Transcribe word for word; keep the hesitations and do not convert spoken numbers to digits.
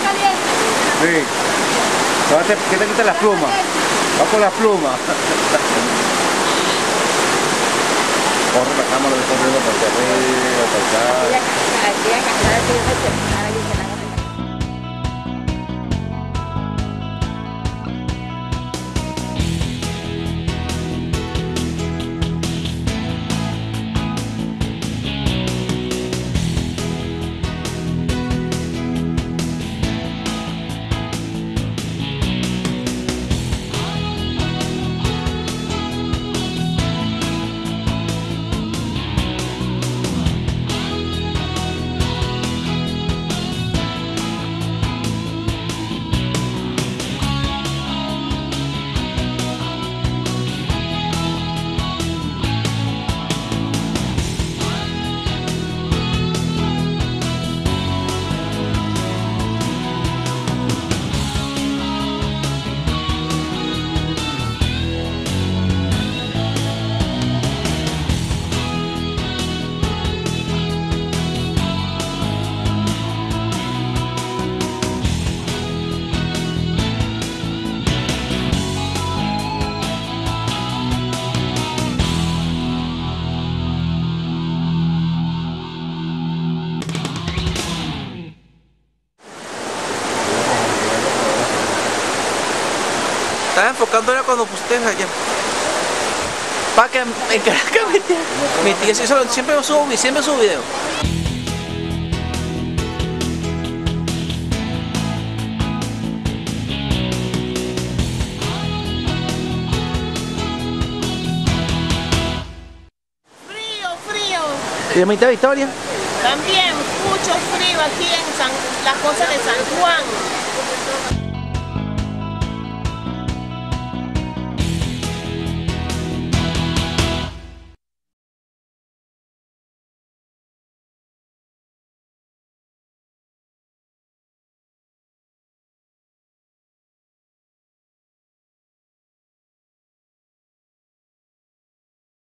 Sí. ¿Qué te quita las plumas? Va con las plumas. Corre la cámara de corriendo por arriba, por acá. Estaba enfocando era cuando ustedes allá. Para que en Caracas mi tía, eso siempre subo, siempre subo video. Frío, frío. ¿Y de mitad Victoria? También mucho frío aquí en San, la cosa de San Juan.